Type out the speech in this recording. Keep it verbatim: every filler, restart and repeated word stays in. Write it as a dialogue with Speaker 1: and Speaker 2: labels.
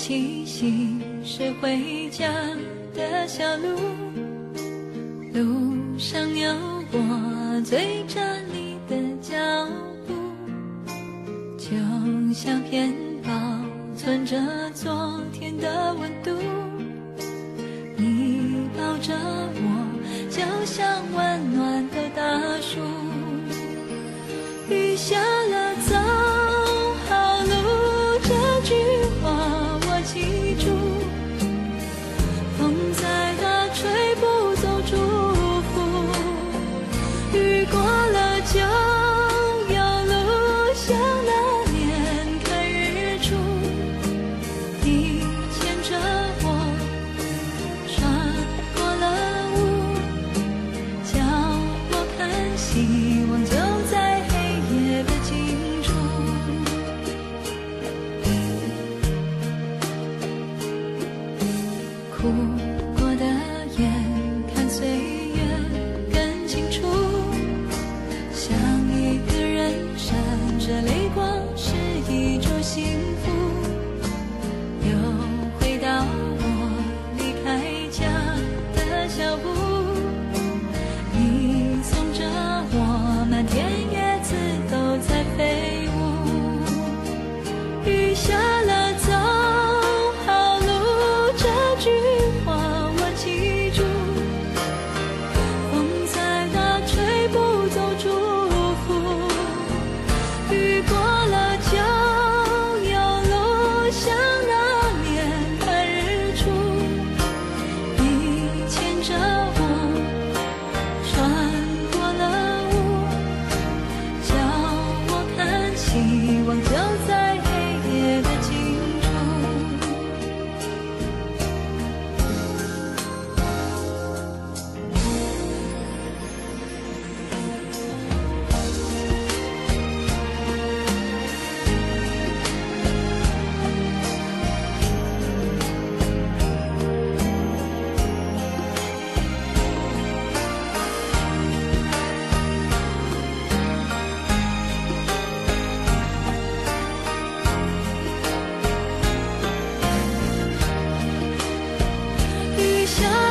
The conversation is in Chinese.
Speaker 1: 气息，是回家的小路，路上有我追着你的脚步，就像片保存着昨天的温度，你抱着我就像温暖的大树，雨下了走好路，这句话我记住，风再大吹不走祝福，雨过了就有路，像那年看日出，你牵着我穿过了雾，叫我看希望就在黑夜的尽处，哭过的眼看岁月更清楚，像一个人闪着泪光是一种幸福，又回到我离开家的小步，你送着我，满天叶子都在飞舞，雨下了走好路，这句话我记住，风再大吹不走祝福，雨过了就有路，像那年看日出，你牵着我穿过了雾，叫我看希望就在黑夜的尽处。雨下